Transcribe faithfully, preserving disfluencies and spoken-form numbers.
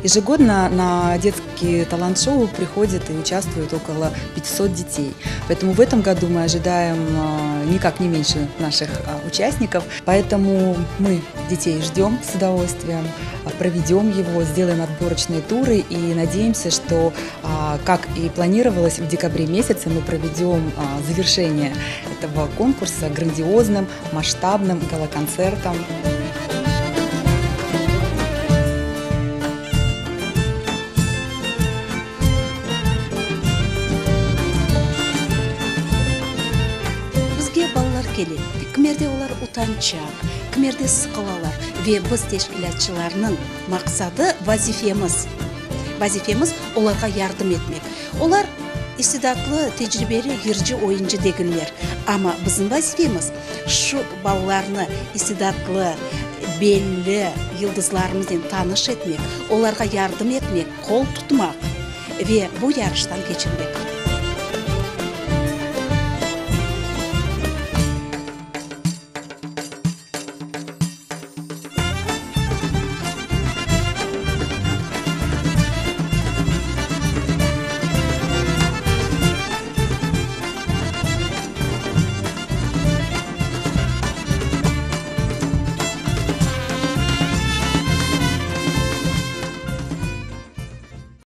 Ежегодно на детские талант-шоу приходят и участвуют около пятисот детей. Поэтому в этом году мы ожидаем никак не меньше наших участников. Поэтому мы детей ждем с удовольствием, проведем его, сделаем отборочные туры и надеемся, что, как и планировалось, в декабре месяце мы проведем завершение этого конкурса грандиозным, масштабным гала-концертом. Балалар келет. Кимерде олар утанчак, кимерде сыкылалар. Ве біз тешкилатчыларның мақсады вазифеміз. Вазифеміз оларға ярдым етмек. Олар истидатлы, тежрибелі, гиржи, ойынчы дегілер. Ама біздің вазифеміз шу балаларны истидатлы, белі йылдызларымызден таныш етмек, оларға ярдым етмек, қол тұтмақ. Ве бұл ярыштан кечірмек.